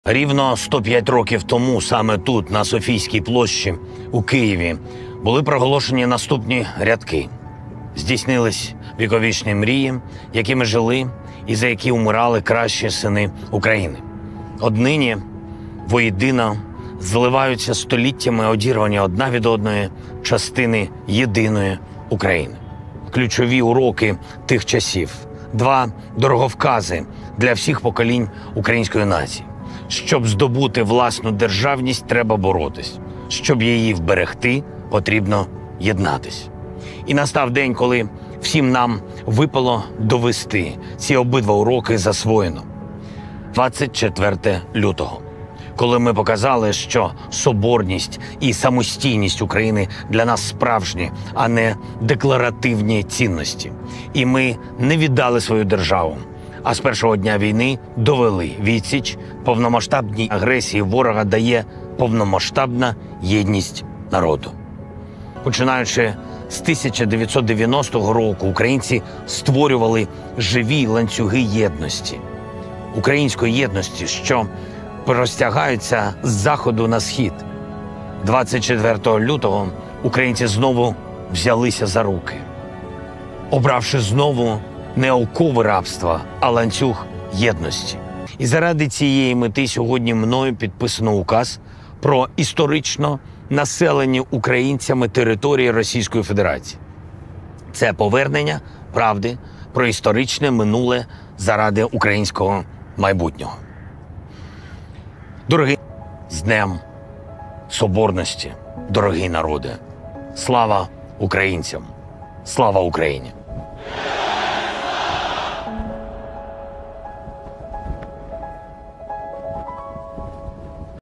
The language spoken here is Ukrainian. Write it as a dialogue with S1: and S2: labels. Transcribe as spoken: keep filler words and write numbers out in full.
S1: Рівно сто п'ять років тому, саме тут, на Софійській площі у Києві, були проголошені наступні рядки. Здійснились віковічні мрії, якими жили і за які умирали кращі сини України. Однині воєдино зливаються століттями одірвані одна від одної частини єдиної України. Ключові уроки тих часів. Два дороговкази для всіх поколінь української нації. Щоб здобути власну державність, треба боротись. Щоб її вберегти, потрібно єднатись. І настав день, коли всім нам випало довести ці обидва уроки засвоєно. двадцять четвертого лютого. Коли ми показали, що соборність і самостійність України для нас справжні, а не декларативні цінності. І ми не віддали свою державу, а з першого дня війни довели: відсіч повномасштабній агресії ворога дає повномасштабна єдність народу. Починаючи з тисяча дев'ятсот дев'яностого року, українці створювали живі ланцюги єдності. Української єдності, що простягаються з заходу на схід. двадцять четвертого лютого українці знову взялися за руки, обравши знову не окови рабства, а ланцюг єдності. І заради цієї мети сьогодні мною підписано указ про історично населені українцями території Російської Федерації. Це повернення правди про історичне минуле заради українського майбутнього. Дорогі, з Днем Соборності, дорогі народи! Слава українцям! Слава Україні!